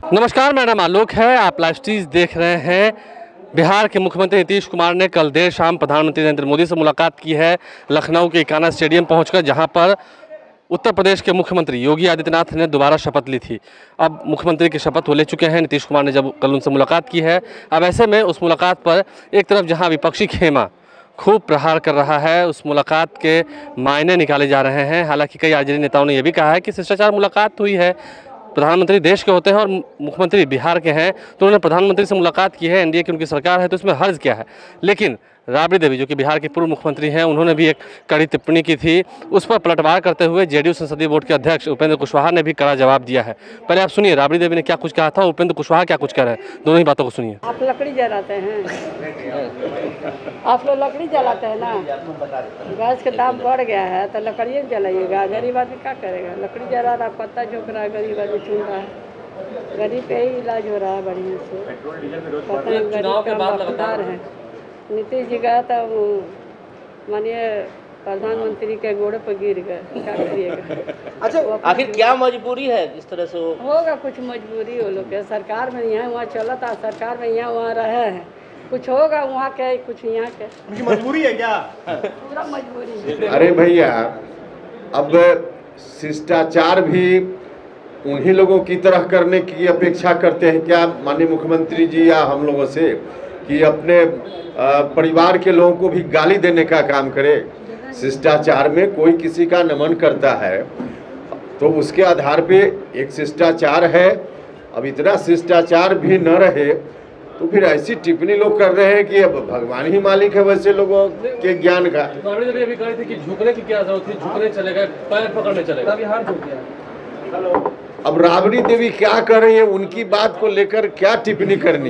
नमस्कार, मेरा नाम आलोक है। आप लाइव स्ट्रीज देख रहे हैं। बिहार के मुख्यमंत्री नीतीश कुमार ने कल देर शाम प्रधानमंत्री नरेंद्र मोदी से मुलाकात की है। लखनऊ के इकाना स्टेडियम पहुंचकर, जहां पर उत्तर प्रदेश के मुख्यमंत्री योगी आदित्यनाथ ने दोबारा शपथ ली थी। अब मुख्यमंत्री की शपथ वो ले चुके हैं। नीतीश कुमार ने जब कल उनसे मुलाकात की है, अब ऐसे में उस मुलाकात पर एक तरफ जहाँ विपक्षी खेमा खूब प्रहार कर रहा है, उस मुलाकात के मायने निकाले जा रहे हैं। हालांकि कई आरजेडी नेताओं ने यह भी कहा है कि शिष्टाचार मुलाकात हुई है। प्रधानमंत्री देश के होते हैं और मुख्यमंत्री बिहार के हैं, तो उन्होंने प्रधानमंत्री से मुलाकात की है। एनडीए की उनकी सरकार है, तो इसमें हर्ज क्या है। लेकिन राबड़ी देवी, जो कि बिहार के पूर्व मुख्यमंत्री हैं, उन्होंने भी एक कड़ी टिप्पणी की थी। उस पर पलटवार करते हुए जेडीयू संसदीय बोर्ड के अध्यक्ष उपेंद्र कुशवाहा ने भी कड़ा जवाब दिया है। पहले आप सुनिए राबड़ी देवी ने क्या कुछ कहा था, उपेंद्र कुशवाहा क्या कुछ कह रहे हैं, दोनों ही बातों को सुनिए। आप लकड़ी जलाते हैं, आप लोग लकड़ी जलाते हैं ना। गैस के दाम बढ़ गया है तो लकड़ी जलाइएगा। गरीब आदमी क्या करेगा? लकड़ी जला रहा, पत्ता झोंक रहा है, गरीब आदमी चुन रहा है। गरीब पे ही इलाज हो रहा है बढ़िया से। पता नहीं गरीब का वफादार है। नीतीश जी गया था, वो मानिए प्रधानमंत्री के घोड़े पर गिर गए, क्या करिएगा। अच्छा, आखिर क्या मजबूरी है इस तरह से? होगा कुछ मजबूरी वो लोग के। सरकार में यहाँ वहाँ चला था, सरकार में यहाँ वहाँ रहे हैं, कुछ होगा वहाँ के, कुछ यहाँ के। उनकी मजबूरी है क्या? पूरा मजबूरी है। अरे भैया, अब शिष्टाचार भी उन्हीं लोगों की तरह करने की अपेक्षा करते हैं क्या माननीय मुख्यमंत्री जी या हम लोगों से, कि अपने परिवार के लोगों को भी गाली देने का काम करे? शिष्टाचार में कोई किसी का नमन करता है तो उसके आधार पे एक शिष्टाचार है। अब इतना शिष्टाचार भी न रहे तो फिर ऐसी टिप्पणी लोग कर रहे हैं कि अब भगवान ही मालिक है वैसे लोगों के ज्ञान का। अभी कही थी कि झुकने की क्या जरूरत थी, झुकने चलेगा, पैर पकड़ने चलेगा, अभी हाथ झुक गया। अब राबड़ी देवी क्या कर रही है, उनकी बात को लेकर क्या टिप्पणी करनी?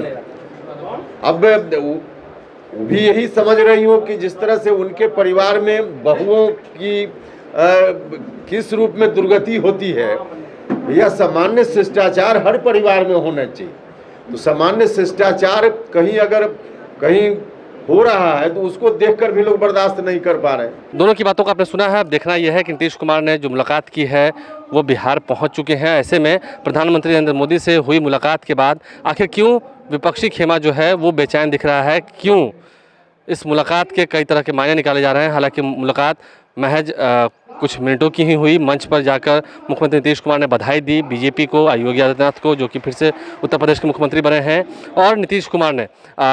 अब वो भी यही समझ रही हो कि जिस तरह से उनके परिवार में बहुओं की किस रूप में दुर्गति होती है, यह सामान्य शिष्टाचार हर परिवार में होना चाहिए। तो सामान्य शिष्टाचार कहीं हो रहा है तो उसको देखकर भी लोग बर्दाश्त नहीं कर पा रहे। दोनों की बातों को आपने सुना है। अब देखना यह है कि नीतीश कुमार ने जो मुलाकात की है वो बिहार पहुंच चुके हैं। ऐसे में प्रधानमंत्री नरेंद्र मोदी से हुई मुलाकात के बाद आखिर क्यों विपक्षी खेमा जो है वो बेचैन दिख रहा है, क्यों इस मुलाकात के कई तरह के मायने निकाले जा रहे हैं। हालांकि मुलाकात महज कुछ मिनटों की ही हुई। मंच पर जाकर मुख्यमंत्री नीतीश कुमार ने बधाई दी बीजेपी को, योगी आदित्यनाथ को, जो कि फिर से उत्तर प्रदेश के मुख्यमंत्री बने हैं। और नीतीश कुमार ने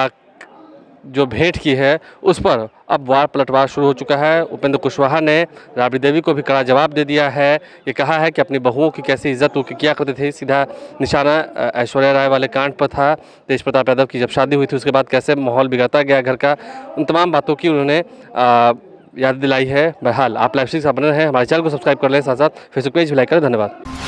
जो भेंट की है उस पर अब वार पलटवार शुरू हो चुका है। उपेंद्र कुशवाहा ने राबड़ी देवी को भी कड़ा जवाब दे दिया है। ये कहा है कि अपनी बहुओं की कैसी इज्जत वो किया करते थे। सीधा निशाना ऐश्वर्या राय वाले कांड पर था। तेज प्रताप यादव की जब शादी हुई थी उसके बाद कैसे माहौल बिगड़ता गया घर का, उन तमाम बातों की उन्होंने याद दिलाई है। बहरहाल आप लाइव स्ट्रीम से बने रहें, हमारे चैनल को सब्सक्राइब कर लें, साथ साथ फेसबुक पेज भी लाइक करें। धन्यवाद।